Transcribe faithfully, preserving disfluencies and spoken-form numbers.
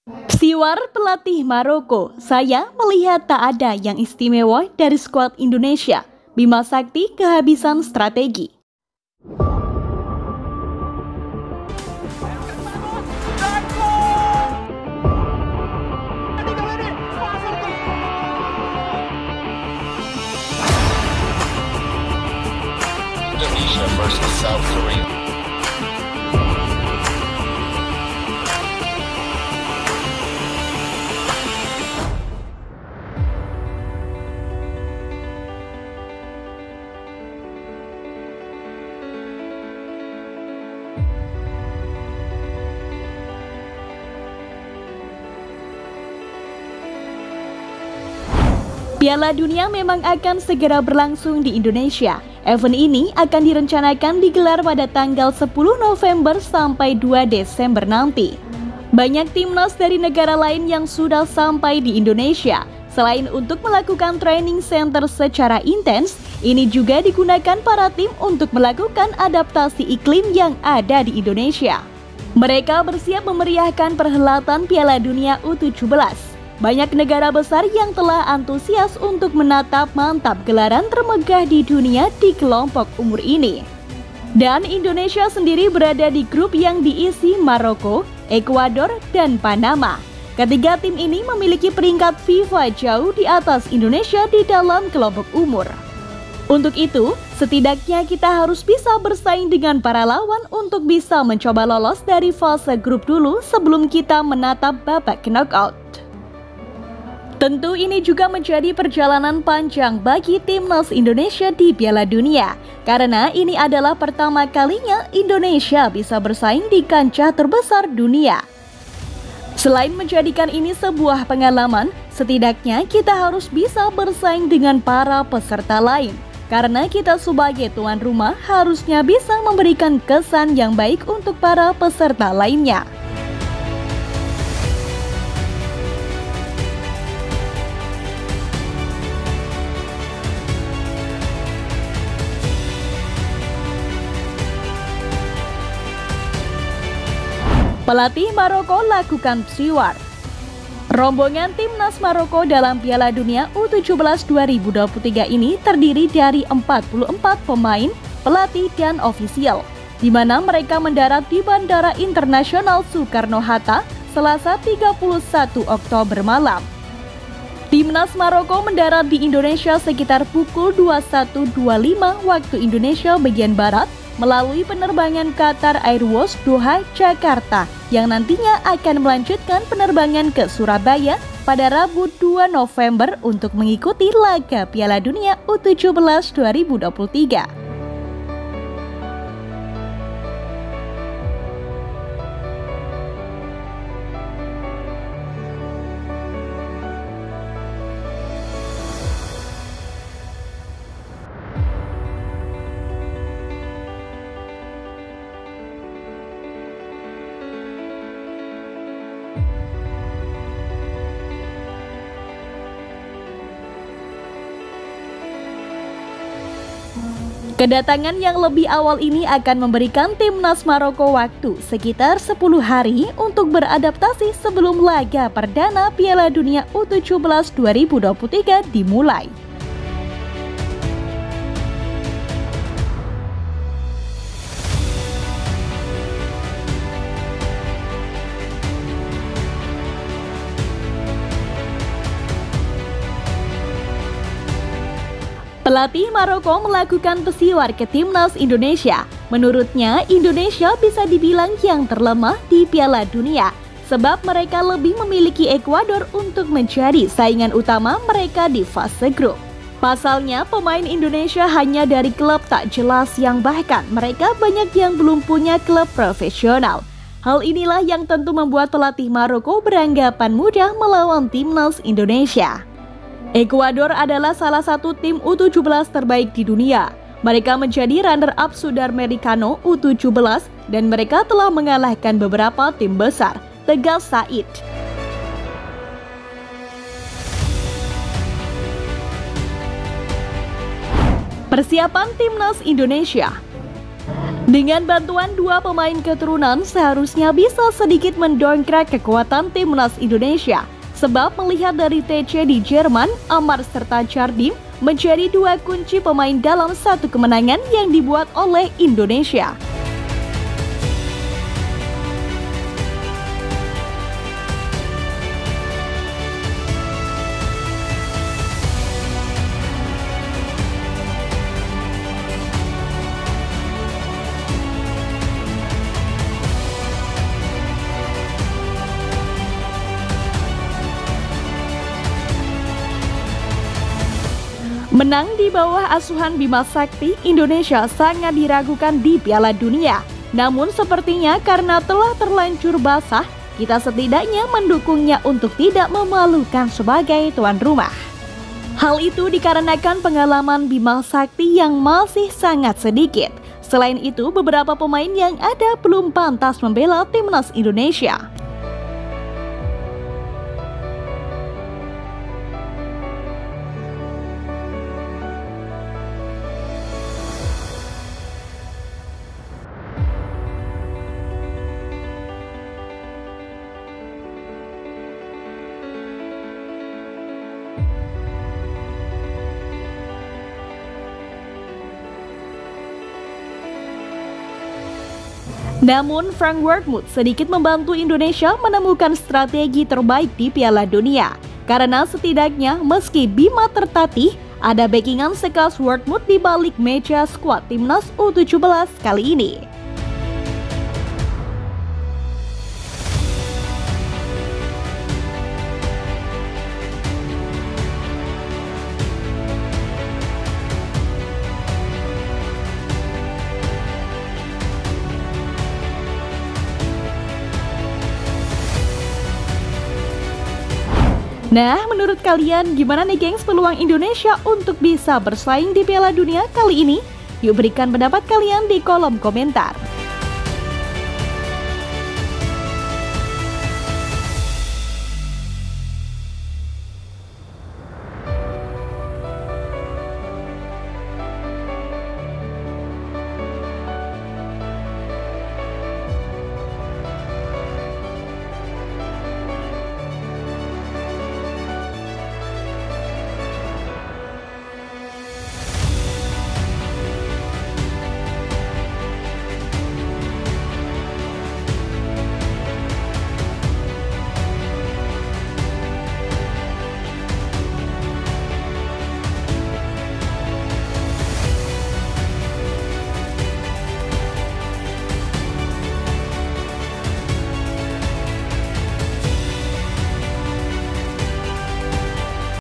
Siwar pelatih Maroko, saya melihat tak ada yang istimewa dari skuad Indonesia. Bima Sakti kehabisan strategi. Indonesia versus South Korea. Piala Dunia memang akan segera berlangsung di Indonesia. Event ini akan direncanakan digelar pada tanggal sepuluh November sampai dua Desember nanti. Banyak timnas dari negara lain yang sudah sampai di Indonesia. Selain untuk melakukan training center secara intens, ini juga digunakan para tim untuk melakukan adaptasi iklim yang ada di Indonesia. Mereka bersiap memeriahkan perhelatan Piala Dunia U tujuh belas. Banyak negara besar yang telah antusias untuk menatap mantap gelaran termegah di dunia di kelompok umur ini. Dan Indonesia sendiri berada di grup yang diisi Maroko, Ekuador, dan Panama. Ketiga tim ini memiliki peringkat FIFA jauh di atas Indonesia di dalam kelompok umur. Untuk itu, setidaknya kita harus bisa bersaing dengan para lawan untuk bisa mencoba lolos dari fase grup dulu sebelum kita menatap babak knockout. Tentu ini juga menjadi perjalanan panjang bagi timnas Indonesia di Piala Dunia, karena ini adalah pertama kalinya Indonesia bisa bersaing di kancah terbesar dunia. Selain menjadikan ini sebuah pengalaman, setidaknya kita harus bisa bersaing dengan para peserta lain, karena kita sebagai tuan rumah harusnya bisa memberikan kesan yang baik untuk para peserta lainnya. Pelatih Maroko lakukan siwar. Rombongan timnas Maroko dalam Piala Dunia U tujuh belas dua ribu dua puluh tiga ini terdiri dari empat puluh empat pemain, pelatih, dan ofisial, di mana mereka mendarat di Bandara Internasional Soekarno-Hatta Selasa tiga puluh satu Oktober malam. Timnas Maroko mendarat di Indonesia sekitar pukul dua puluh satu dua puluh lima waktu Indonesia bagian Barat melalui penerbangan Qatar Airways Doha, Jakarta, yang nantinya akan melanjutkan penerbangan ke Surabaya pada Rabu dua November untuk mengikuti laga Piala Dunia U tujuh belas dua ribu dua puluh tiga. Kedatangan yang lebih awal ini akan memberikan timnas Maroko waktu sekitar sepuluh hari untuk beradaptasi sebelum laga perdana Piala Dunia U tujuh belas dua ribu dua puluh tiga dimulai. Pelatih Maroko melakukan pesiwar ke timnas Indonesia. Menurutnya, Indonesia bisa dibilang yang terlemah di Piala Dunia, sebab mereka lebih memiliki Ekuador untuk menjadi saingan utama mereka di fase grup. Pasalnya, pemain Indonesia hanya dari klub tak jelas yang bahkan mereka banyak yang belum punya klub profesional. Hal inilah yang tentu membuat pelatih Maroko beranggapan mudah melawan timnas Indonesia. Ekuador adalah salah satu tim U tujuh belas terbaik di dunia. Mereka menjadi runner-up Sudamericano U tujuh belas dan mereka telah mengalahkan beberapa tim besar, tegas Said. Persiapan timnas Indonesia. Dengan bantuan dua pemain keturunan seharusnya bisa sedikit mendongkrak kekuatan timnas Indonesia. Sebab melihat dari T C di Jerman, Amar serta Jardim menjadi dua kunci pemain dalam satu kemenangan yang dibuat oleh Indonesia. Menang di bawah asuhan Bima Sakti, Indonesia sangat diragukan di Piala Dunia. Namun sepertinya karena telah terlanjur basah, kita setidaknya mendukungnya untuk tidak memalukan sebagai tuan rumah. Hal itu dikarenakan pengalaman Bima Sakti yang masih sangat sedikit. Selain itu, beberapa pemain yang ada belum pantas membela timnas Indonesia. Namun Frank Wormuth sedikit membantu Indonesia menemukan strategi terbaik di Piala Dunia. Karena setidaknya meski Bima tertatih, ada backingan sekelas Wormuth di balik meja skuad timnas U tujuh belas kali ini. Nah, menurut kalian gimana nih gengs peluang Indonesia untuk bisa bersaing di Piala Dunia kali ini? Yuk berikan pendapat kalian di kolom komentar.